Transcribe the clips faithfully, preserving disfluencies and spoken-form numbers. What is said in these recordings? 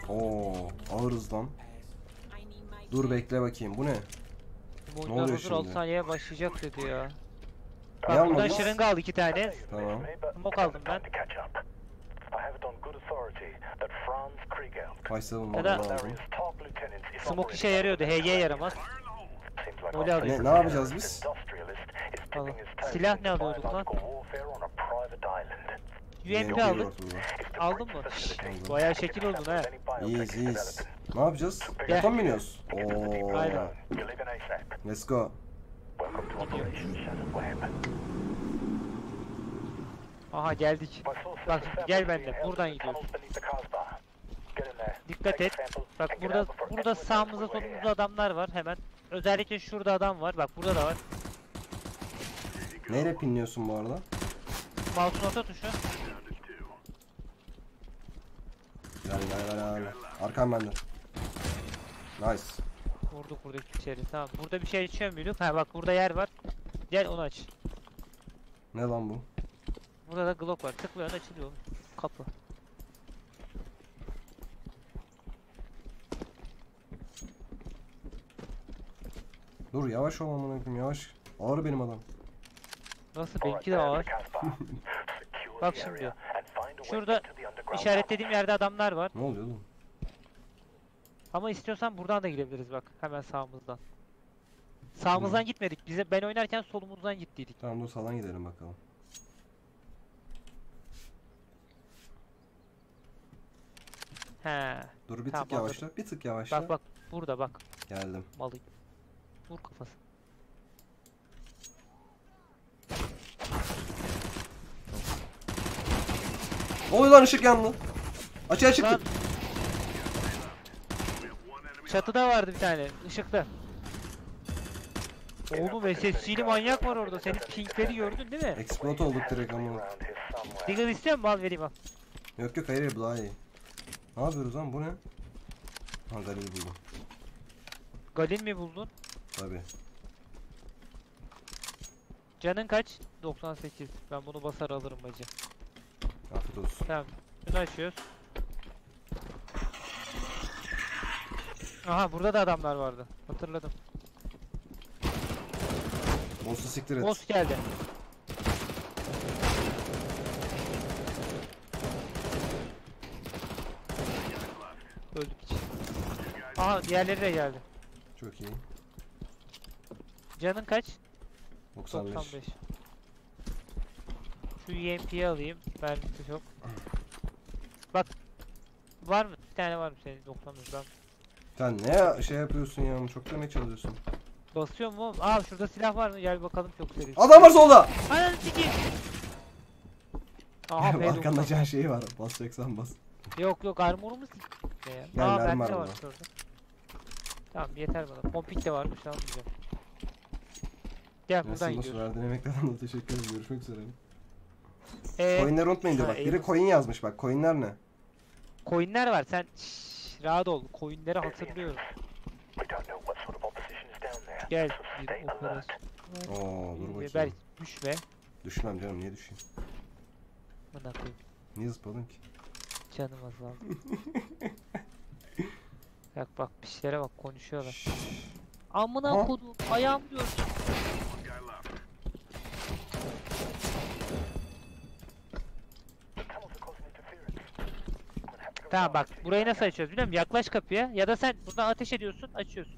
Oo, ağırız lan. Dur bekle bakayım. Bu ne? Bu oluyor hazır şimdi? altı saniyeye başlayacak dedi ya. Ne Bak buradan almadınız? şırınga aldı iki tane. Tamam. Smoke aldım ben. Başlayalım Ya da- vallahi lazım. Smoke işe yarıyordu. H G yaramaz. Öyle aldım. Ne, ne yapacağız biz? Vallahi. Silah ne alıyorduk lan? U M P Yemek aldık. yiyor burada. Aldın mı? Şşş, bayağı şekil oldun ha. İyiyiz iyiyiz. Ne yapacağız? Gel. Yata mı biniyoruz? Oo. Aynen. Let's go. Aha geldik. Bak gel benimle. Buradan gidiyoruz. Dikkat et. Bak burada burada sağımızda solumuzda adamlar var hemen. Özellikle şurada adam var. Bak burada da var. Neyle pinliyorsun bu arada? Mouse'un orta tuşu. Gel gel gel gel. Arkam bende. Nice. Vurduk vurduk içeri. Tamam. Burada bir şey içiyor muyduk? Ha bak burada yer var. Gel onu aç. Ne lan bu? Burada da Glock var. Tıklıyorsun açılıyor. Kapı. Dur yavaş ol amına koyayım yavaş. Ağır benim adam. Nasıl? Benimki de ağır. Bak şimdi. Şurada işaretlediğim yerde adamlar var. Ne oluyor oğlum? Ama istiyorsan buradan da girebiliriz bak. Hemen sağımızdan. Sağımızdan Hı. gitmedik. Bize ben oynarken solumuzdan gittiydik. Tamam dur sağdan gidelim bakalım. He. Dur bir Tamam, tık yavaşla. Bir tık yavaşla. Bak bak. Burada bak. Geldim. Malı. Vur kafası. Ne oluyor lan ışık yandı. Açığa çıktı. Lan. Çatıda vardı bir tane. Işıkta. Oğlum S S G'li manyak var orada. Senin pinkleri gördün değil mi? Explode olduk direkt ama. Diggle istiyor musun? Al vereyim al. Yok yok hayır bu daha iyi. Ne yapıyoruz lan bu ne? Ha Galil buldum. Galil mi buldun? Tabi. Canın kaç? doksan sekiz. Ben bunu basar alırım bacı. Afiyet olsun. Tamam. Şunu açıyoruz. Aha burada da adamlar vardı. Hatırladım. Boss'u siktir et. Boss geldi. Öldük hiç. Aha diğerleri de geldi. Çok iyi. Canın kaç? doksan beş. doksan beş. Şu U M P'yi alayım. Mermisi çok. Bak. Var mı? Bir tane var mı senin doksan beş? Ben Sen ne şey yapıyorsun ya? Çok demeye çalışıyorsun. basıyor mu? Aa şurada silah var mı? Gel bakalım çok seri. Adam var solda. Ananı sikeyim. Aha P Arkanda doksan. can şeyi var. Basacaksan bas. Yok yok armorumu sikeyim. Ne ya? Gel, Aa mermi bende de var var burada. şurada. Tamam yeter bana. Pompik de varmış almayacağım. Gel buradan Nasıl nasıl gidiyoruz. verdiğin emeklerden de teşekkür ederim. Görüşmek üzere. Ee, Coinleri unutmayın diyor ha, bak. Biri eyvallah. coin yazmış bak. Coinler ne? coinler var sen şşş, rahat ol. Coinleri hatırlıyorum. Gel bir operasyon. Oo dur bakayım. Belki düşme. Düşmem canım niye düşeyim? Bana koyayım. Niye zıpladın ki? Canım azaldı. Bak bak pişlere bak konuşuyorlar. Şşş. Amına Ha? kodum ayağım diyor. Tamam bak burayı nasıl açıyoruz biliyor musun? Yaklaş kapıya ya da sen buradan ateş ediyorsun açıyorsun.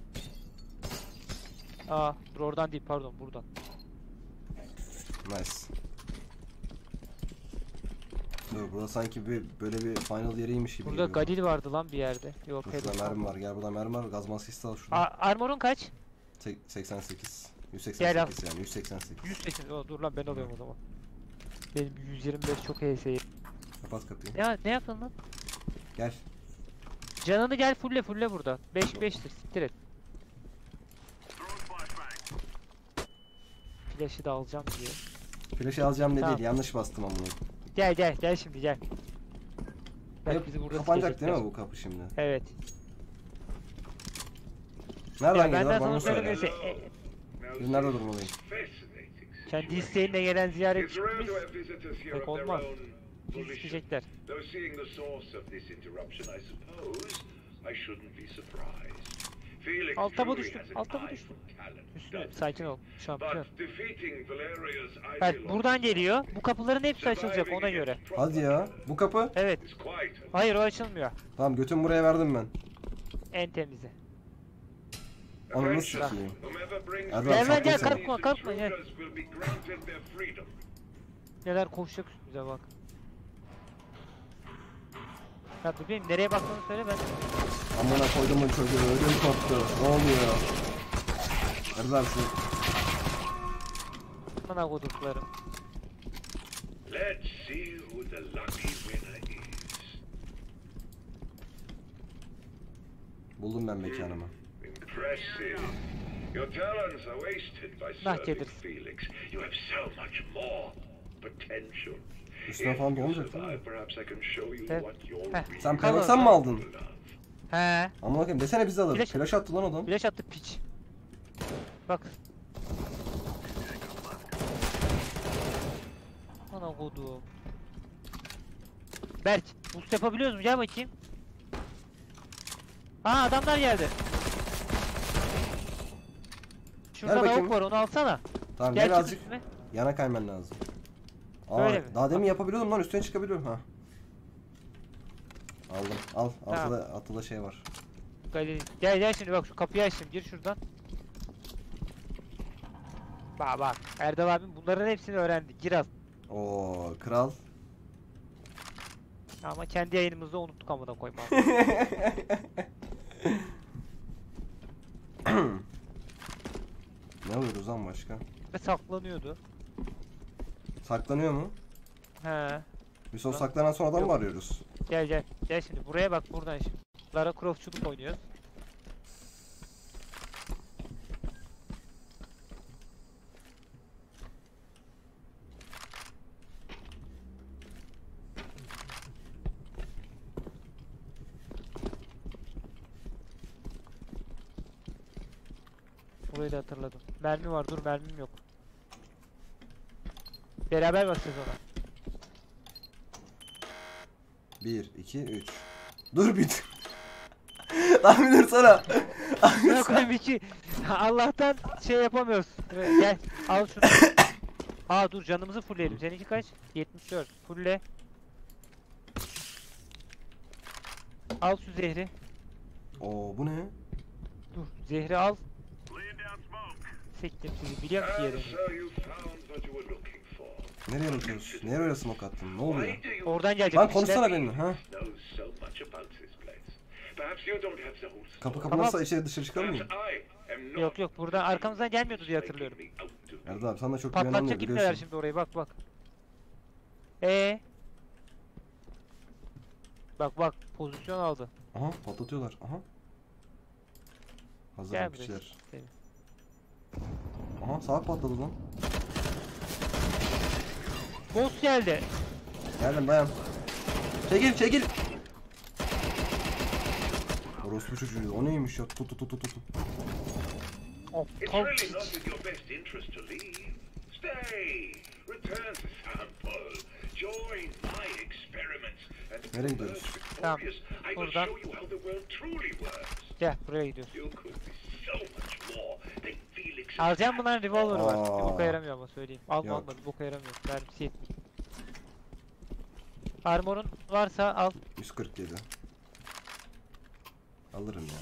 Aa dur oradan değil pardon buradan. Nice. Dur burada sanki bir böyle bir final yeriymiş gibi Burada geliyor. Galil vardı lan bir yerde. Yok Dur P şurada doksan. mermi var. Gel burada mermi var. Gaz maskesi al şurada. A- armorun kaç? Sek- seksen sekiz. yüz Gel al. seksen sekiz yani yüz seksen sekiz. yüz sekiz. O, dur lan ben alıyorum o zaman. Benim yüz yirmi beş çok H S'yi. Kapat kapıyı. Ya ne yaptın lan? Gel. Canını gel fulle fulle burada. beş beş'tir siktir et. Flash'ı da alacağım diye. Flash'ı alacağım ne Tamam. değil. Yanlış bastım amına. Gel gel gel şimdi gel. Bak Hep bizi burada kapanacak değil sikecekler. mi bu kapı şimdi? Evet. Nereden Ya geliyor benden bana sana söyle. söylemesi. E, Biz nerede durmalıyım? kendi isteğinle gelen ziyaretçimiz pek olmaz. Bizi sikecekler. Though seeing the source of this interruption, I suppose Alta mı düştüm? Alta mı düştüm? Üstüne sakin ol. Şampiyon. Evet buradan geliyor. Bu kapıların hepsi açılacak ona göre. Hadi ya. Bu kapı? Evet. Hayır o açılmıyor. Tamam götümü buraya verdim ben. En temizi. Onu nasıl sikeyim? Erdal Gel lan sakla gel seni. kalkma kalkma gel. Neler koşacak üstümüze bak. Ya bebeğim nereye baktığını söyle ben. Amına koydumun çocuğu ödüm koptu. Ne oluyor? Erdal şu. Bana koduklarım. Let's see who the lucky winner is. Buldum ben mekanımı. Impressive. Your talents are wasted by Nah, serving Kedir. Felix. You have so much more potential. Üstüne falan If you dolmayacak değil mi? survive, perhaps I can show you Evet. what you're Heh. really Sen Kalın. P90 mı aldın? capable of. He. Amına koyayım desene biz de alırız. Flash- Flash attı lan adam. Flash attı piç. Bak. Ana kodum. Berk, boost yapabiliyoruz mu? Gel bakayım. Aa adamlar geldi. Şurada bakayım. lavuk var onu alsana. Tamam Gel birazcık çık üstüne. yana kayman lazım. Aa, Böyle mi? daha demin yapabiliyordum lan üstüne çıkabiliyorum ha. Aldım. Al. Tamam. Altıda, altıda şey var. Galil. Gel gel şimdi bak şu kapıyı açtım gir şuradan. Bak bak Erdal abim bunların hepsini öğrendi gir az. Oo kral. Ama kendi yayınımızda unuttuk amına koymam. Ne alıyoruz lan başka? Ve saklanıyordu. Saklanıyor mu? He. Biz o Lan. saklanan son adam Yok. mı arıyoruz? Gel gel. Gel şimdi buraya bak buradan şimdi. Lara Croft'çuluk oynuyoruz. Burayı da hatırladım. Mermi var dur mermim yok. Beraber basacağız ona. bir, iki, üç. Dur bit. Lan bir dursana. Ne koyayım iki. Allah'tan şey yapamıyoruz. Evet, gel al şunu. Aa dur canımızı fullleyelim. Seninki kaç? yetmiş dört. Fulle. Al şu zehri. Oo bu ne? Dur zehri al. Sektim sizi biliyorum ki And yerini. so you found what you were looking for. Nereye bakıyoruz? Nereye öyle smoke attın? Ne oluyor? Why do you Oradan gelecek Lan bir şeyler. konuşsana benimle ha. know so much about this place? Perhaps you don't have the whole story. Kapı kapı Tamam. nasıl içeri dışarı çıkalım mı? Perhaps I am not Yok yok buradan arkamızdan gelmiyordu diye hatırlıyorum. making me out to be. Erdal abi sana çok güvenilmiyor Patlatacak ipneler biliyorsun. şimdi orayı bak bak. Ee. Bak bak pozisyon aldı. Aha patlatıyorlar. Aha. Hazır Gel bak buraya. kişiler. Seni. Aha sağ patladı lan. Boss geldi. Geldim dayan. Çekil çekil. Orospu çocuğu. O neymiş ya? Tut tut tut tut tut. Oh, It's tam really piç. not in your best interest to leave. Stay. Return to sample. Join my experiments. And Nereye gidiyoruz? Tamam, victorious, I will buradan. show you how the world truly works. Gel buraya gidiyoruz. You could be so much more than Felix. Alacağım bunların revolver var. Bir Aa. boka yaramıyor ama söyleyeyim. Alma Yok. alma bir boka yaramıyor. Mermisi yetmiyor. Armor'un varsa al. yüz kırk yedi. Alırım ya.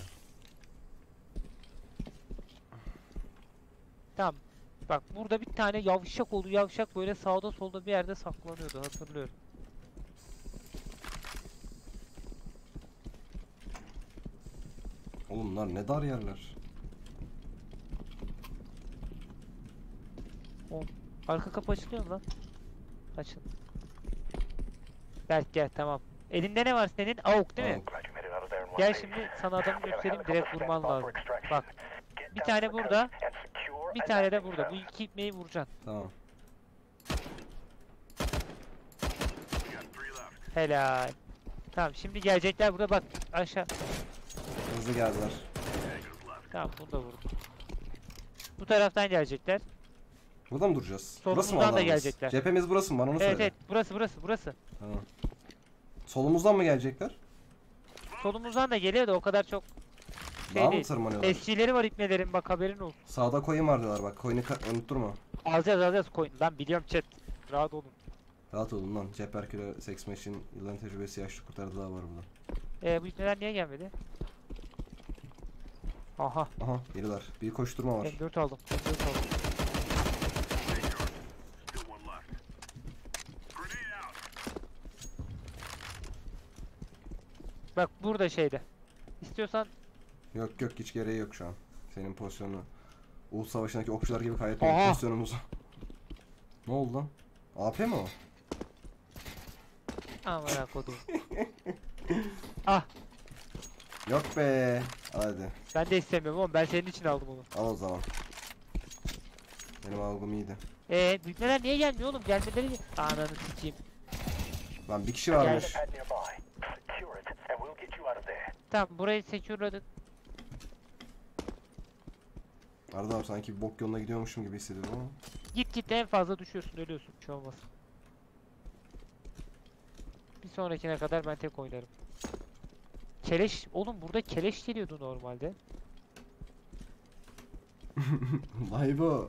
Tamam. Bak burada bir tane yavşak oldu. Yavşak böyle sağda solda bir yerde saklanıyordu hatırlıyorum. Oğlum bunlar ne dar yerler. Arka kapı açılıyor mu lan? Açıl. Berk gel tamam. Elinde ne var senin? Avuk değil mi? Gel şimdi sana adamı göstereyim direkt vurman lazım. Bak. Bir tane burada. Bir tane de burada. Bu iki ipneyi vuracaksın. Tamam. Helal. Tamam şimdi gelecekler burada bak aşağı. Hızlı geldiler. Tamam bunu da vurdum. Bu taraftan gelecekler. Burada mı duracağız? Burası mı Solumuzdan da adamımız? gelecekler. Cephemiz burası mı? Bana onu Evet söyle. evet burası burası burası. Tamam. Solumuzdan mı gelecekler? solumuzdan da geliyor da o kadar çok şey Daha mı değil. tırmanıyorlar? S G'leri var ipnelerin, bak haberin olsun. Sağda coin var diyorlar bak. Coin'i unutturma. Alacağız alacağız coin. Ben biliyorum chat. Rahat olun. Rahat olun lan. Cep Herkül'e Sex Machine yılların tecrübesi yaşlı kurtardılar var burada. Ee, bu ipneler niye gelmedi? Aha. Aha geliyorlar. Bir koşturma var. M dört aldım. M dört aldım. Bak burada şeyde. İstiyorsan Yok yok hiç gereği yok şu an. Senin pozisyonunu. Uğuz Savaşı'ndaki okçular gibi kaybetmedik Aha. pozisyonumuzu. Ne oldu lan? A P mi o? amına kodum. Ah, Yok be. Hadi. ben de istemiyorum oğlum. Ben senin için aldım onu. Al o zaman. Benim algım iyiydi. Ee, büyükler niye gelmiyor oğlum? Gelmeleri ananı sikeyim. Lan bir kişi varmış. Tamam, burayı secure'ladık. Arda abi sanki bir bok yoluna gidiyormuşum gibi hissediyorum ama. Git git, en fazla düşüyorsun, ölüyorsun. Bir şey olmaz. Bir sonrakine kadar ben tek oynarım. Keleş, oğlum burada keleş geliyordu normalde. Vay bu.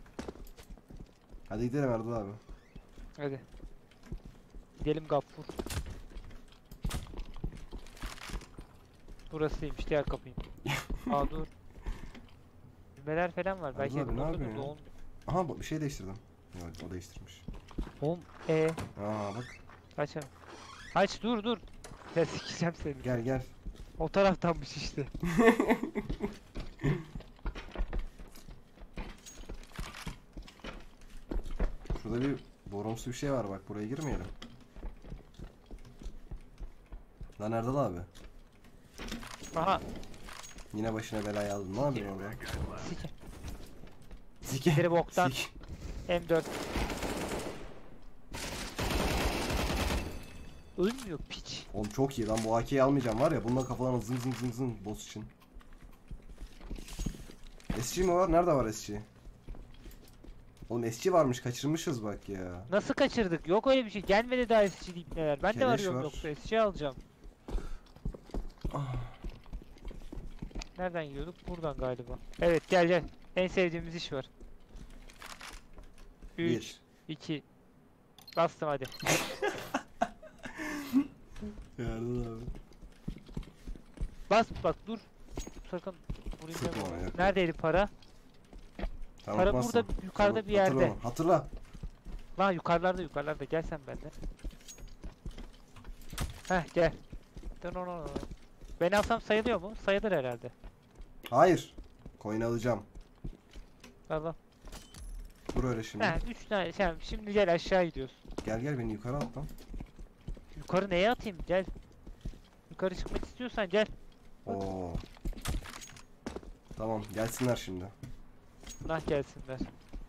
Hadi gidelim Erdal abi. Hadi. Gidelim Gaffur. Burasıymış, diğer kapıyım. Aa dur. Düğmeler falan var. Belki Erdal abi ne olmuyordur yapıyorsun da ya? olmuyor. Aha bak bir şey değiştirdim. Evet o değiştirmiş. Oğlum ee, Aa bak aç abi. Aç, dur dur. Ya sikeceğim seni. gel gel. O taraftanmış işte. Şurada bir borumsu bir şey var bak buraya girmeyelim. Lan Erdal abi. Aha. Yine başına belayı aldın. Ne yapıyorsun orada? Sike. Sike. Biri boktan. Sik. M dört. Ölmüyor piç. Oğlum çok iyi lan bu A K'yi almayacağım var ya bununla kafalarına zın zın zın zın boss için. S G mi var? Nerede var S G? Oğlum S G varmış kaçırmışız bak ya. Nasıl kaçırdık? Yok öyle bir şey. Gelmedi daha S G deyip neler. Ben de Keleş arıyorum var. yoksa S G alacağım. Ah. Nereden gidiyorduk? Buradan galiba. Evet, gel gel. En sevdiğimiz iş var. üç, Bir. iki. Bastım hadi. Erdal abi. Bas bak, dur. Sakın vurayım Sıkma deme. ona, yok. Neredeydi para? Tamam, Para atmazsın. burada yukarıda Tamam, bir yerde. Hatırla, onu, hatırla. Lan yukarılarda yukarılarda, gel sen benden. Heh gel. Dön onu onu. Ben alsam sayılıyor mu? Sayılır herhalde. Hayır. Coin alacağım. Al al. Dur öyle şimdi. Heh, üç tane şey, şimdi gel aşağı gidiyoruz. Gel gel beni yukarı at lan. Yukarı neye atayım? Gel. Yukarı çıkmak istiyorsan gel. Oo. Tamam gelsinler şimdi. Nah gelsinler.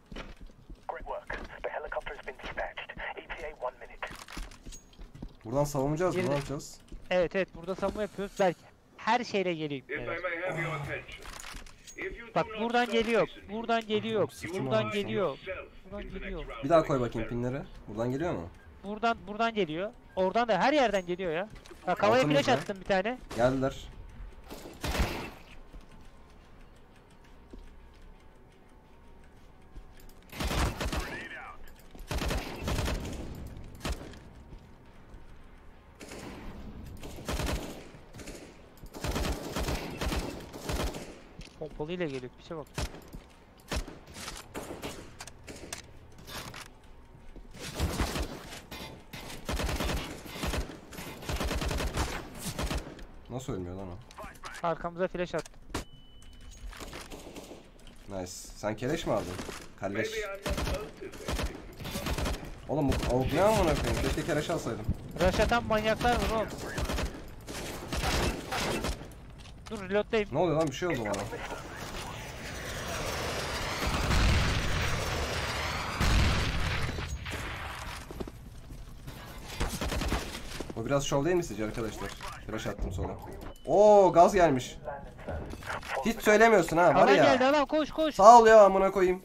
Buradan savunacağız mı? Ne Girdi. yapacağız? Evet evet, burada savunma yapıyoruz. Belki her şeyle geliyor. If I ipneler. may have your attention. If you do Bak not buradan stop geliyor. listening, Buradan geliyor. you will Buradan find geliyor. yourself Buradan in the next geliyor. round Bir daha of koy bakayım experiment. pinleri. Buradan geliyor mu? Buradan buradan geliyor. Oradan da her yerden geliyor ya. Bak havaya flash Altımızda. attım bir tane. Geldiler. Pompalıyla geliyor. Bir şey bak. Nasıl ölmüyor lan o? Arkamıza flash attı. Nice. Sen keleş mi aldın? Kalleş. Maybe I'm not motivated. Oğlum bu avuk ne amına koyayım? Keşke keleş alsaydım. Rush atan manyaklar var oğlum. Dur, reload'dayım. Ne oluyor lan bir şey oldu bana. O biraz şov değil mi sizce arkadaşlar? Flash attım sonra. Oo gaz gelmiş. Hiç söylemiyorsun ha var Alan ya. geldi, alan koş koş. Sağ ol ya amına koyayım.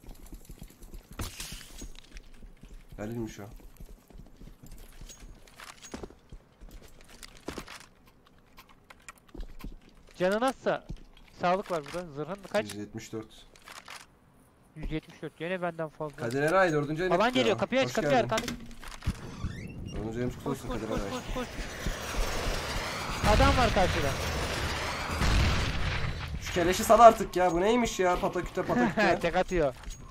Halil'miş o. Canı nasılsa sağlık var burada. Zırhın kaç? yüz yetmiş dört. yüz yetmiş dört. Gene benden fazla. Kadir Eray dördüncü ayın Alan etti geliyor. ya. Kapıyı aç, Hoş kapıyı geldin. arkanda. Dördüncü ayın kutlu Koş olsun koş Kadir koş Eray. koş koş. Adam var karşıda. Şu keleşi sal artık ya. Bu neymiş ya? Pataküte pataküte. Tek atıyor.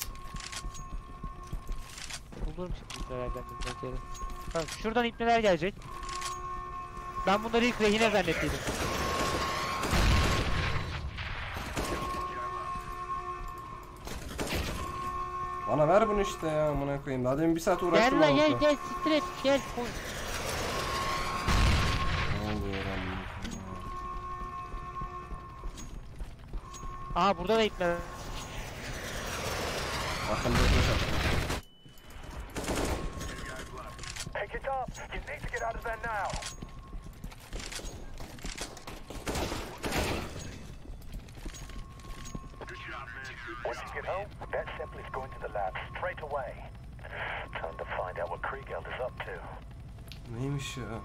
Bulurum şimdi ipnelerden bir beklerim. Bak şuradan ipneler gelecek. Ben bunları ilk rehine zannettiydim. Bana ver bunu işte ya. Amına koyayım. Daha demin bir saat uğraştım. Gel lan gel onunla. gel siktir et gel. Koy. Ne oluyor lan? Aa burada da ipneler. Bakın bir flash attım. Pick it up. You need to get out of there now. When you get home, that sample's going to the lab straight away. Time to find out what Kriegeld is up to. Neymiş ya?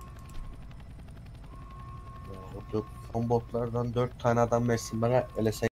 Son botlardan dört tane adam versin bana, öyle